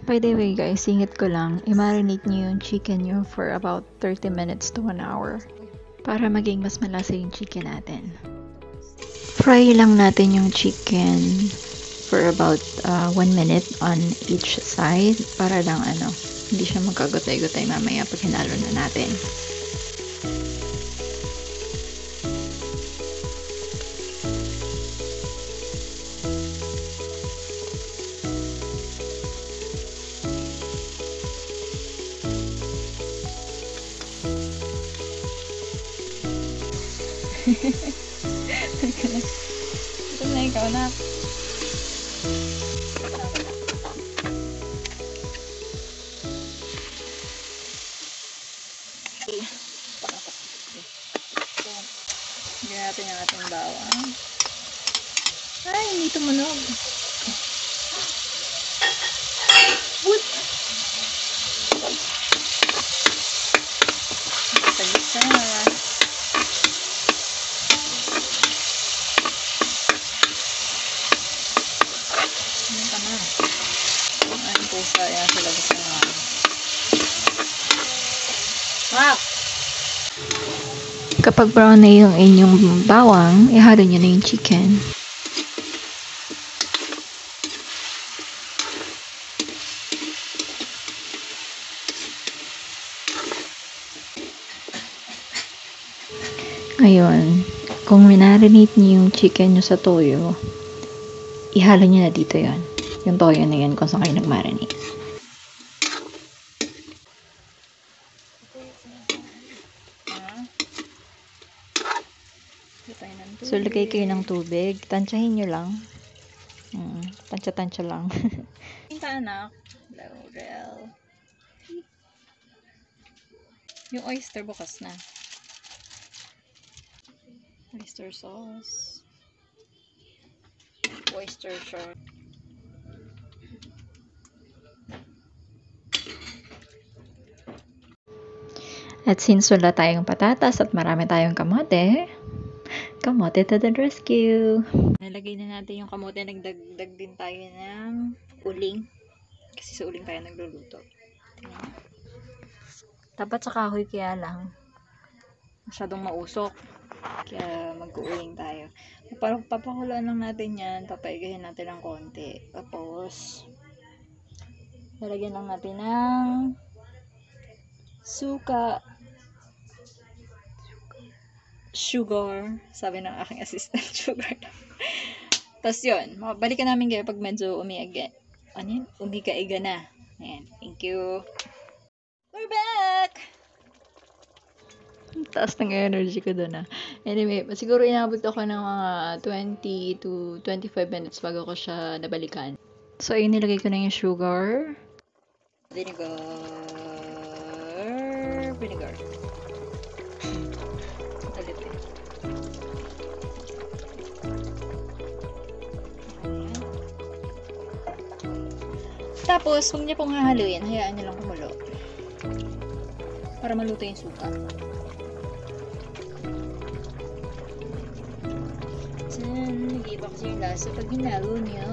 By the way guys, singit ko lang, i-marinate nyo yung chicken nyo for about 30 minutes to 1 hour para maging mas malasa yung chicken natin. Fry lang natin yung chicken for about 1 minute on each side para lang hindi siya magkagutay-gutay mamaya pag hinalo na natin. Ito na ikaw na. Lagyan natin yung ating bawang. Ay, hindi tumunog. What? Gisa-gisa. Ano ka na? Ayan po sa ayan sila gusto nga. Wow! Kapag brown na yung inyong bawang, ihalo nyo na yung chicken. Ngayon, kung minarinate nyo yung chicken nyo sa toyo, ihalo nyo na dito yon. Yung toyo na yan kung saan kayo nag-marinate. So, lagay kayo ng tubig. Tansyahin nyo lang. Tansya-tansya lang. Hinta anak. Laurel. Yung oyster bukas na. Oyster sauce. Oyster sauce. At since wala tayong patatas at marami tayong kamote, kamote to the rescue! Nalagay na natin yung kamote, nagdagdag din tayo ng uling. Kasi sa uling tayo nagluluto. Dapat sa kahoy kaya lang. Masyadong mausok. Kaya mag-uuling tayo. Papakuloan lang natin yan. Papaigahin natin ng konti. Tapos, lalagyan lang natin ng suka. Sugar. Sabi ng aking assistant, sugar. Tapos yun, balikan namin kayo pag medyo umiga-iga na. Ayan, thank you. We're back! Taas ng energy ko doon Anyway, siguro inabot ako ng mga 20 to 25 minutes bago ko siya nabalikan. So, ayun, nilagay ko na yung sugar. Vinegar. Tapos, huwag niyo pong hahaluin. Hayaan niyo lang kumulo. Para maluto yung suka. Nag-iba kasi yung lasa pag hinalo niyo.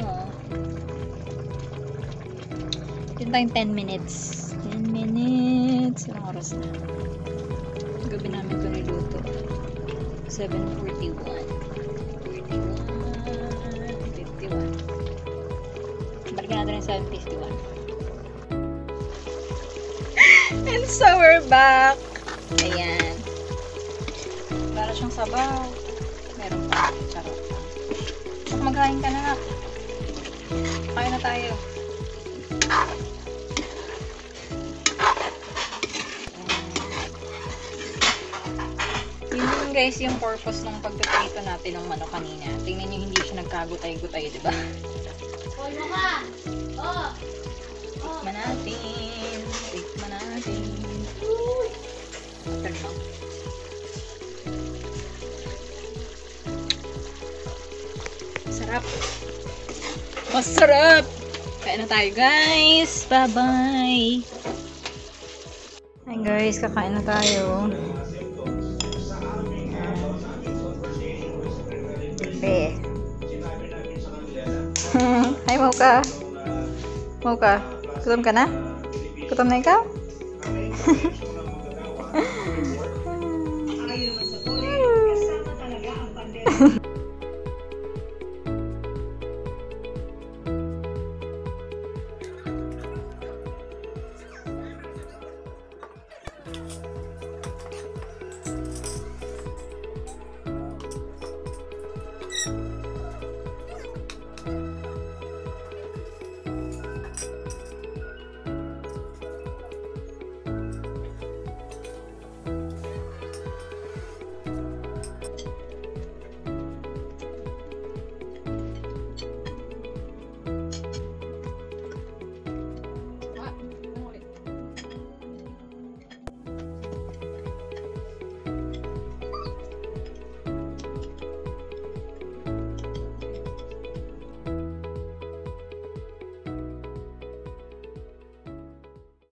Yun tayong 10 minutes. 10 minutes. Anong oras na? Gabi namin ito niluto. 7:41. 51. Balikan natin yung 7:51. And so we're back. Ayan. Para siyang sabaw. Meron pa. Charot. Magkain ka na. Kain na tayo. Yun guys yung purpose ng pagpiprito natin ng manok kanina. Tingnan nyo hindi siya nagkagutay-gutay, diba? Ano ka? Oh! Tikman natin. Tikman natin. Turn lang. Sarap. Masarap! Kain na tayo guys. Bye-bye! Hi guys, kakain na tayo. Hi Mocha. Mocha. Gutom ka na? Gutom na ikaw?